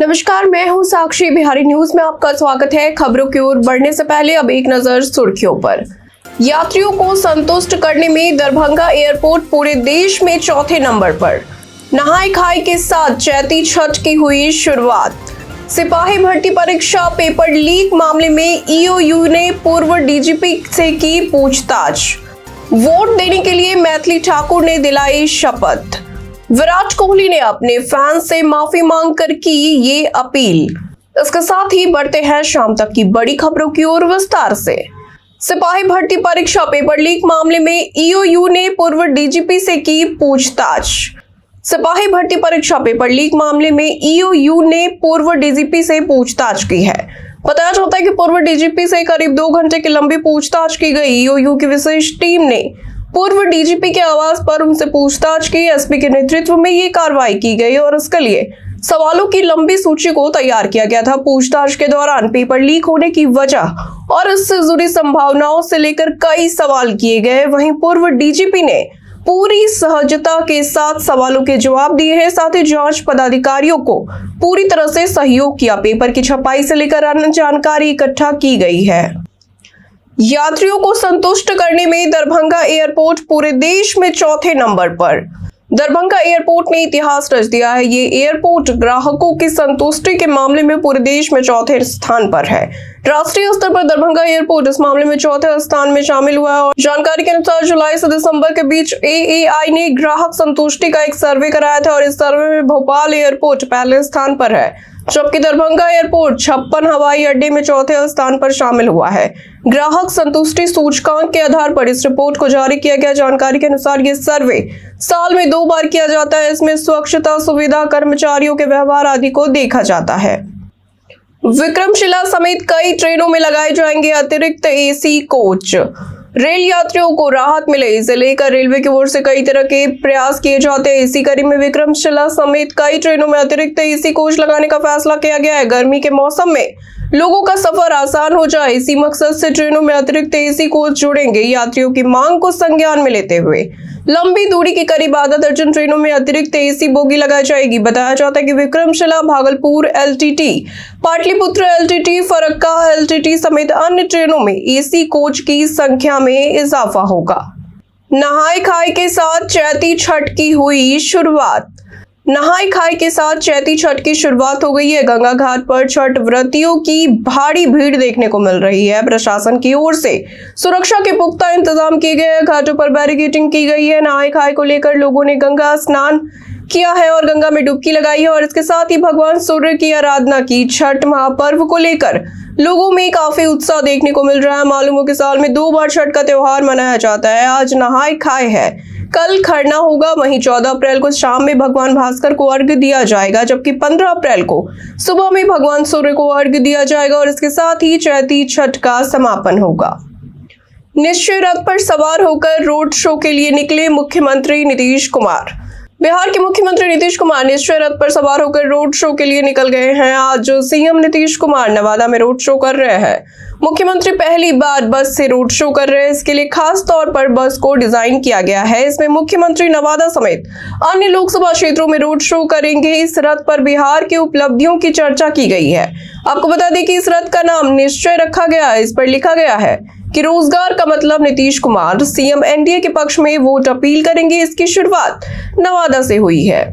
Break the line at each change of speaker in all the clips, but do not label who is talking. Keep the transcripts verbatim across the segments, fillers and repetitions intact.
नमस्कार, मैं हूं साक्षी। बिहारी न्यूज में आपका स्वागत है। खबरों की ओर बढ़ने से पहले अब एक नजर सुर्खियों पर। यात्रियों को संतुष्ट करने में दरभंगा एयरपोर्ट पूरे देश में चौथे नंबर पर। नहाय खाई के साथ चैती छठ की हुई शुरुआत। सिपाही भर्ती परीक्षा पेपर लीक मामले में ईओयू ने पूर्व डीजीपी से की पूछताछ। वोट देने के लिए मैथिली ठाकुर ने दिलाई शपथ। विराट कोहली ने अपने फैंस से माफी मांगकर की ये अपील। इसके साथ ही बढ़ते हैं शाम तक की बड़ी खबरों की ओर विस्तार से। सिपाही भर्ती परीक्षा पेपर लीक मामले में ईओयू ने पूर्व डीजीपी से की पूछताछ। सिपाही भर्ती परीक्षा पेपर लीक मामले में ईओयू ने पूर्व डीजीपी से पूछताछ की है। बताया जाता है कि पूर्व डीजीपी से करीब दो घंटे की लंबी पूछताछ की गई। ईओयू की विशेष टीम ने पूर्व डीजीपी के आवास पर उनसे पूछताछ की। एसपी के नेतृत्व में ये कार्रवाई की गई और इसके लिए सवालों की लंबी सूची को तैयार किया गया था। पूछताछ के दौरान पेपर लीक होने की वजह और इससे जुड़ी संभावनाओं से लेकर कई सवाल किए गए। वहीं पूर्व डीजीपी ने पूरी सहजता के साथ सवालों के जवाब दिए हैं। साथ ही जांच पदाधिकारियों को पूरी तरह से सहयोग किया। पेपर की छपाई से लेकर अन्य जानकारी इकट्ठा की गई है। यात्रियों को संतुष्ट करने में दरभंगा एयरपोर्ट पूरे देश में चौथे नंबर पर। दरभंगा एयरपोर्ट ने इतिहास रच दिया है। ये एयरपोर्ट ग्राहकों की संतुष्टि के मामले में पूरे देश में चौथे स्थान पर है। राष्ट्रीय स्तर पर दरभंगा एयरपोर्ट इस मामले में चौथे स्थान में शामिल हुआ है। और जानकारी के अनुसार जुलाई से दिसंबर के बीच एएआई ने ग्राहक संतुष्टि का एक सर्वे कराया था और इस सर्वे में भोपाल एयरपोर्ट पहले स्थान पर है, जबकि दरभंगा एयरपोर्ट छप्पन हवाई अड्डे में चौथे स्थान पर शामिल हुआ है। ग्राहक संतुष्टि सूचकांक के आधार पर इस रिपोर्ट को जारी किया गया। जानकारी के अनुसार ये सर्वे साल में दो बार किया जाता है। इसमें स्वच्छता, सुविधा, कर्मचारियों के व्यवहार आदि को देखा जाता है। विक्रमशिला समेत कई ट्रेनों में लगाए जाएंगे अतिरिक्त एसी कोच। रेल यात्रियों को राहत मिले, इसे लेकर रेलवे की ओर से कई तरह के प्रयास किए जाते हैं। इसी कड़ी में विक्रमशिला समेत कई ट्रेनों में अतिरिक्त एसी कोच लगाने का फैसला किया गया है। गर्मी के मौसम में लोगों का सफर आसान हो जाए, इसी मकसद से ट्रेनों में अतिरिक्त एसी कोच जुड़ेंगे। यात्रियों की मांग को संज्ञान में लेते हुए लंबी दूरी की करीब आधा दर्जन ट्रेनों में अतिरिक्त एसी बोगी लगाई जाएगी। बताया जाता है कि Vikramshila, Bhagalpur LTT, Pataliputra LTT, Farakka LTT समेत अन्य ट्रेनों में एसी कोच की संख्या में इजाफा होगा। नहाय खाई के साथ चैती छठ की हुई शुरुआत। नहाय खाई के साथ चैती छठ की शुरुआत हो गई है। गंगा घाट पर छठ व्रतियों की भारी भीड़ देखने को मिल रही है। प्रशासन की ओर से सुरक्षा के पुख्ता इंतजाम किए गए हैं। घाटों पर बैरिकेडिंग की गई है। नहाय खाई को लेकर लोगों ने गंगा स्नान किया है और गंगा में डुबकी लगाई है और इसके साथ ही भगवान सूर्य की आराधना की। छठ महापर्व को लेकर लोगों में काफी उत्साह देखने को मिल रहा है। मालूम हो कि साल में दो बार छठ का त्योहार मनाया जाता है। आज नहाय खाई है, कल खरना होगा। वहीं चौदह अप्रैल को शाम में भगवान भास्कर को अर्घ्य दिया जाएगा, जबकि पंद्रह अप्रैल को सुबह में भगवान सूर्य को अर्घ्य दिया जाएगा और इसके साथ ही चैती छठ का समापन होगा। निश्चय रथ पर सवार होकर रोड शो के लिए निकले मुख्यमंत्री नीतीश कुमार। बिहार के मुख्यमंत्री नीतीश कुमार निश्चय रथ पर सवार होकर रोड शो के लिए निकल गए हैं। आज सीएम नीतीश कुमार नवादा में रोड शो कर रहे हैं। मुख्यमंत्री पहली बार बस से रोड शो कर रहे हैं। इसके लिए खास तौर पर बस को डिजाइन किया गया है। इसमें मुख्यमंत्री नवादा समेत अन्य लोकसभा क्षेत्रों में रोड शो करेंगे। इस रथ पर बिहार की उपलब्धियों की चर्चा की गई है। आपको बता दें कि इस रथ का नाम निश्चय रखा गया है। इस पर लिखा गया है कि रोजगार का मतलब नीतीश कुमार सीएम एनडीए के पक्ष में वोट अपील करेंगे। इसकी शुरुआत नवादा से हुई है।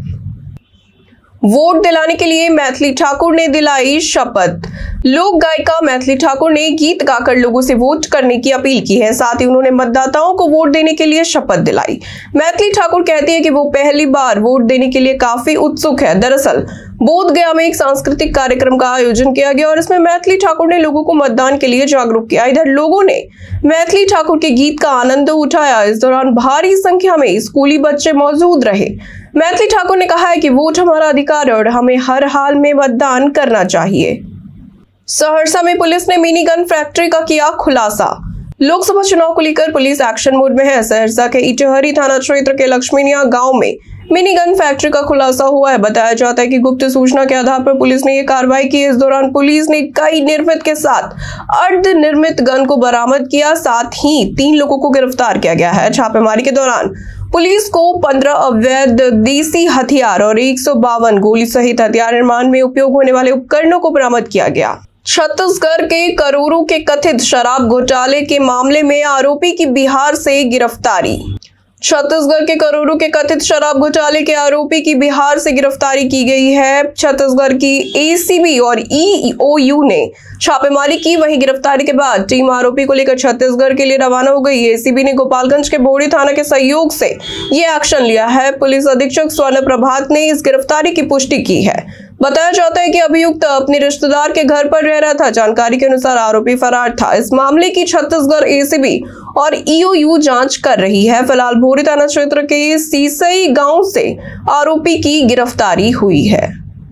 वोट दिलाने के लिए मैथिली ठाकुर ने दिलाई शपथ। लोक गायिका मैथिली ठाकुर ने गीत गाकर लोगों से वोट करने की अपील की है। साथ ही उन्होंने मतदाताओं को वोट देने के लिए शपथ दिलाई। मैथिली ठाकुर कहती है कि वो पहली बार वोट देने के लिए काफी उत्सुक है। दरअसल बोधगया में एक सांस्कृतिक कार्यक्रम का आयोजन किया गया और इसमें मैथिली ठाकुर ने लोगों को मतदान के लिए जागरूक किया। इधर लोगों ने मैथिली ठाकुर के गीत का आनंद उठाया। इस दौरान भारी संख्या में स्कूली बच्चे मौजूद रहे। मैथिली ठाकुर ने कहा है कि वोट हमारा अधिकार है और हमें हर हाल में मतदान करना चाहिए। सहरसा में पुलिस ने मिनी गन फैक्ट्री का किया खुलासा। लोकसभा चुनाव को लेकर पुलिस एक्शन मोड में है। सहरसा के इटहरी थाना क्षेत्र के लक्ष्मीनिया गांव में मिनी गन फैक्ट्री का खुलासा हुआ है। बताया जाता है कि गुप्त सूचना के आधार पर पुलिस ने यह कार्रवाई की। इस दौरान पुलिस ने कई निर्मित के साथ अर्ध निर्मित गन को बरामद किया। साथ ही तीन लोगों को गिरफ्तार किया गया है। छापेमारी के दौरान पुलिस को पंद्रह अवैध देसी हथियार और एक सौ बावन गोली सहित हथियार निर्माण में उपयोग होने वाले उपकरणों को बरामद किया गया। छत्तीसगढ़ के करोड़ों के कथित शराब घोटाले के मामले में आरोपी की बिहार से गिरफ्तारी। छत्तीसगढ़ के करोड़ों के कथित शराब घोटाले के आरोपी की बिहार से गिरफ्तारी की गई है। छत्तीसगढ़ की एसीबी और ईओयू ने छापेमारी की। वहीं गिरफ्तारी के बाद टीम आरोपी को लेकर छत्तीसगढ़ के लिए रवाना हो गई। एसीबी ने गोपालगंज के बोड़ी थाना के सहयोग से ये एक्शन लिया है। पुलिस अधीक्षक स्वर्ण प्रभात ने इस गिरफ्तारी की पुष्टि की है। बताया जाता है कि अभियुक्त अपने रिश्तेदार के घर पर रह रहा था। जानकारी के अनुसार आरोपी फरार था। इस मामले की छत्तीसगढ़ एसीबी और ईओयू जांच कर रही है। फिलहाल बोरी थाना क्षेत्र के सीसई गांव से आरोपी की गिरफ्तारी हुई है।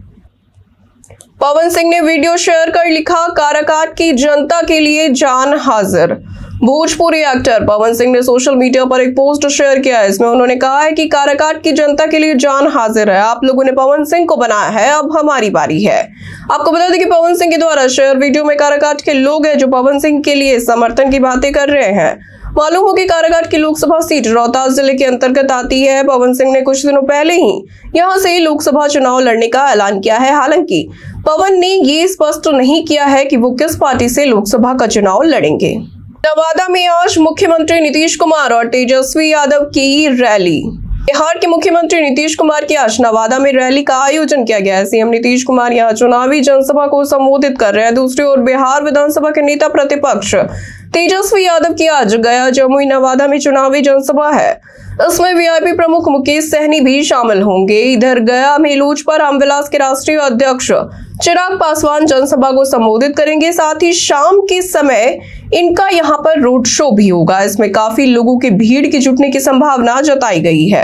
पवन सिंह ने वीडियो शेयर कर लिखा, काराकाट की जनता के लिए जान हाजिर। भोजपुरी एक्टर पवन सिंह ने सोशल मीडिया पर एक पोस्ट शेयर किया है। इसमें उन्होंने कहा है कि काराकाट की जनता के लिए जान हाजिर है। आप लोगों ने पवन सिंह को बनाया है, अब हमारी बारी है। आपको बता दें कि पवन सिंह के द्वारा शेयर वीडियो में काराकाट के लोग हैं जो पवन सिंह के लिए समर्थन की बातें कर रहे हैं। मालूम हो कि काराकाट की लोकसभा सीट रोहतास जिले के अंतर्गत आती है। पवन सिंह ने कुछ दिनों पहले ही यहां से लोकसभा चुनाव लड़ने का ऐलान किया है। हालांकि पवन ने ये स्पष्ट नहीं किया है कि वो किस पार्टी से लोकसभा का चुनाव लड़ेंगे। नवादा में आज मुख्यमंत्री नीतीश कुमार और तेजस्वी यादव की रैली। बिहार के मुख्यमंत्री नीतीश कुमार की आज नवादा में रैली का आयोजन किया गया है। सीएम नीतीश कुमार यहां चुनावी जनसभा को संबोधित कर रहे हैं। दूसरी ओर बिहार विधानसभा के नेता प्रतिपक्ष तेजस्वी यादव की आज गया जमुई नवादा में चुनावी जनसभा है। इसमें वीआईपी प्रमुख मुकेश सहनी भी शामिल होंगे। इधर गया में लोजपा रामविलास के राष्ट्रीय अध्यक्ष चिराग पासवान जनसभा को संबोधित करेंगे। साथ ही शाम के समय इनका यहां पर रोड शो भी होगा। इसमें काफी लोगों की भीड़ की जुटने की संभावना जताई गई है।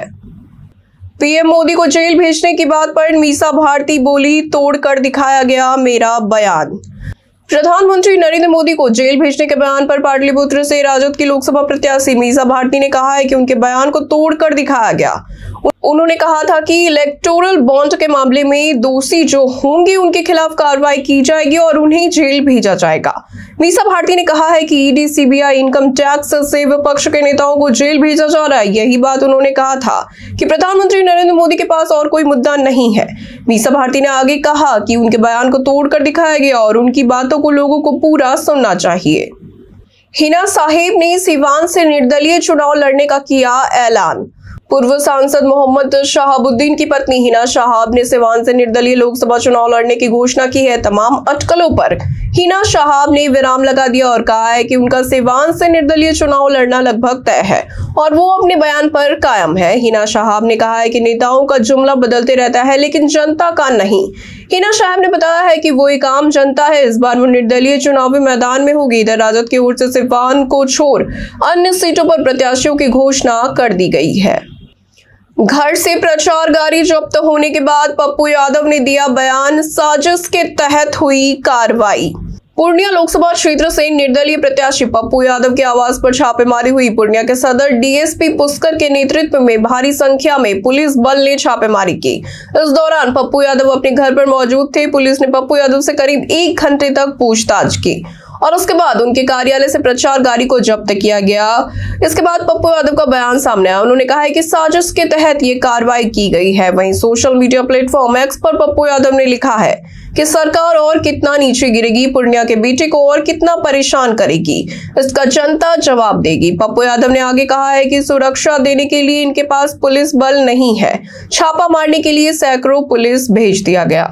पीएम मोदी को जेल भेजने की बात पर मीसा भारती बोली, तोड़ कर दिखाया गया मेरा बयान। प्रधानमंत्री नरेंद्र मोदी को जेल भेजने के बयान पर पाटलिपुत्र से राजद की लोकसभा प्रत्याशी मीसा भारती ने कहा है कि उनके बयान को तोड़कर दिखाया गया। उन्होंने कहा था कि इलेक्टोरल बॉन्ड के मामले में दोषी जो होंगे उनके खिलाफ कार्रवाई की जाएगी और उन्हें जेल भेजा जाएगा। मीसा भारती ने कहा है कि ईडी, सीबीआई, इनकम टैक्स से विपक्ष के नेताओं को जेल भेजा जा रहा है। यही बात उन्होंने कहा था कि प्रधानमंत्री नरेंद्र मोदी के पास और कोई मुद्दा नहीं है। मीसा भारती ने आगे कहा कि उनके बयान को तोड़कर दिखाया गया और उनकी बातों को लोगों को पूरा सुनना चाहिए। हिना साहिब ने सिवान से निर्दलीय चुनाव लड़ने का किया ऐलान। पूर्व सांसद मोहम्मद शहाबुद्दीन की पत्नी हिना शहाब ने सिवान से निर्दलीय लोकसभा चुनाव लड़ने की घोषणा की है। तमाम अटकलों पर हिना शहाब ने विराम लगा दिया और कहा है कि उनका सिवान से निर्दलीय चुनाव लड़ना लगभग तय है और वो अपने बयान पर कायम है। हिना शहाब ने कहा है कि नेताओं का जुमला बदलते रहता है लेकिन जनता का नहीं। हिना शहाब ने बताया है कि वो एक आम जनता है। इस बार वो निर्दलीय चुनावी मैदान में होगी। इधर राजद की ओर से सिवान को छोड़ अन्य सीटों पर प्रत्याशियों की घोषणा कर दी गई है। घर से प्रचार गाड़ी जब्त होने के बाद पप्पू यादव ने दिया बयान, साजिश के तहत हुई कार्रवाई। पूर्णिया लोकसभा क्षेत्र से निर्दलीय प्रत्याशी पप्पू यादव के आवास पर छापेमारी हुई। पूर्णिया के सदर डीएसपी पुष्कर के नेतृत्व में भारी संख्या में पुलिस बल ने छापेमारी की। इस दौरान पप्पू यादव अपने घर पर मौजूद थे। पुलिस ने पप्पू यादव से करीब एक घंटे तक पूछताछ की और उसके बाद उनके कार्यालय से प्रचार गाड़ी को जब्त किया गया। इसके बाद पप्पू यादव का बयान सामने आया। उन्होंने कहा है कि साजिश के तहत ये कार्रवाई की गई है। वहीं सोशल मीडिया प्लेटफॉर्म एक्स पर पप्पू यादव ने लिखा है कि सरकार और कितना नीचे गिरेगी, पूर्णिया के बेटे को और कितना परेशान करेगी, इसका जनता जवाब देगी। पप्पू यादव ने आगे कहा है कि सुरक्षा देने के लिए इनके पास पुलिस बल नहीं है। छापा मारने के लिए सैकड़ों पुलिस भेज दिया गया।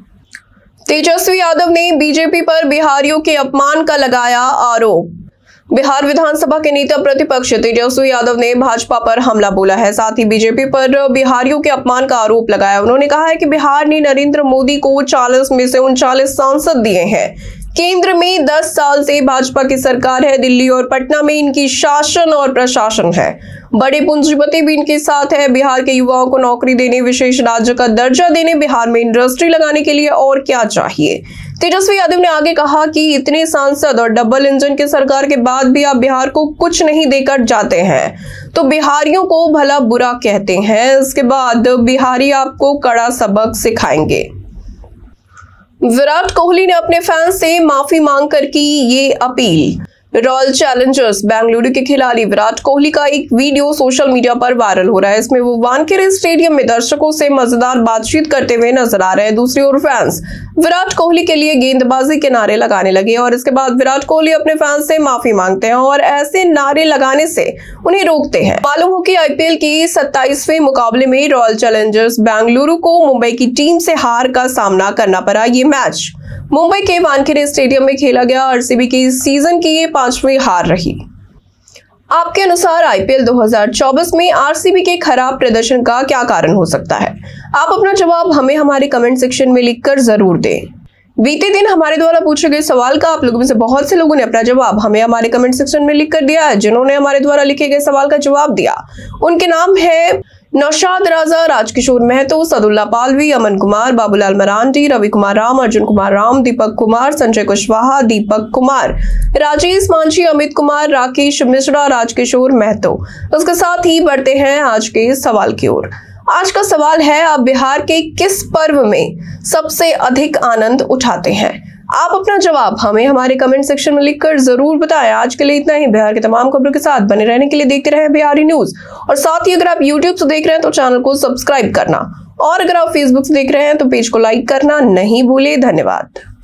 तेजस्वी यादव ने बीजेपी पर बिहारियों के अपमान का लगाया आरोप। बिहार विधानसभा के नेता प्रतिपक्ष तेजस्वी यादव ने भाजपा पर हमला बोला है। साथ ही बीजेपी पर बिहारियों के अपमान का आरोप लगाया। उन्होंने कहा है कि बिहार ने नरेंद्र मोदी को चालीस में से उनचालीस सांसद दिए हैं। केंद्र में दस साल से भाजपा की सरकार है। दिल्ली और पटना में इनकी शासन और प्रशासन है। बड़े पूंजीपति भी इनके साथ है। बिहार के युवाओं को नौकरी देने, विशेष राज्य का दर्जा देने, बिहार में इंडस्ट्री लगाने के लिए और क्या चाहिए। तेजस्वी यादव ने आगे कहा कि इतने सांसद और डबल इंजन की सरकार के बाद भी आप बिहार को कुछ नहीं देकर जाते हैं तो बिहारियों को भला बुरा कहते हैं। इसके बाद बिहारी आपको कड़ा सबक सिखाएंगे। विराट कोहली ने अपने फैंस से माफी मांगकर की ये अपील। रॉयल चैलेंजर्स बेंगलुरु के खिलाड़ी विराट कोहली का एक वीडियो सोशल मीडिया पर वायरल हो रहा है। इसमें वो वानखेड़े स्टेडियम में दर्शकों से मजेदार बातचीत करते हुए नजर आ रहे हैं। दूसरी ओर फैंस विराट कोहली के लिए गेंदबाजी के नारे लगाने लगे और इसके बाद विराट कोहली अपने फैंस से माफी मांगते हैं और ऐसे नारे लगाने से उन्हें रोकते हैं। मालूम हो कि आईपीएल की सत्ताईसवें मुकाबले में रॉयल चैलेंजर्स बेंगलुरु को मुंबई की टीम से हार का सामना करना पड़ा। ये मैच मुंबई के वानखेड़े स्टेडियम में खेला गया। आरसीबी की सीजन की ये पांचवी हार रही। आपके अनुसार आईपीएल दो हज़ार चौबीस में आरसीबी के खराब प्रदर्शन का क्या कारण हो सकता है? आप अपना जवाब हमें हमारे कमेंट सेक्शन में लिखकर जरूर दें। बीते दिन हमारे द्वारा पूछे गए सवाल का आप लोगों में से बहुत से लोगों ने अपना जवाब हमें हमारे कमेंट सेक्शन में लिख कर दिया है। जिन्होंने हमारे द्वारा लिखे गए सवाल का जवाब दिया उनके नाम है नौशाद राजा, राजकिशोर महतो, सदुल्ला पालवी, अमन कुमार, बाबूलाल मरांडी, रवि कुमार राम, अर्जुन कुमार राम, दीपक कुमार, संजय कुशवाहा, दीपक कुमार, राजेश मांझी, अमित कुमार, राकेश मिश्रा, राजकिशोर महतो। उसके साथ ही बढ़ते हैं आज के सवाल की ओर। आज का सवाल है, आप बिहार के किस पर्व में सबसे अधिक आनंद उठाते हैं? आप अपना जवाब हमें हमारे कमेंट सेक्शन में लिखकर जरूर बताएं। आज के लिए इतना ही। बिहार के तमाम खबरों के साथ बने रहने के लिए देखते रहें बिहारी न्यूज और साथ ही अगर आप यूट्यूब से देख रहे हैं तो चैनल को सब्सक्राइब करना और अगर आप फेसबुक से देख रहे हैं तो पेज को लाइक करना नहीं भूले। धन्यवाद।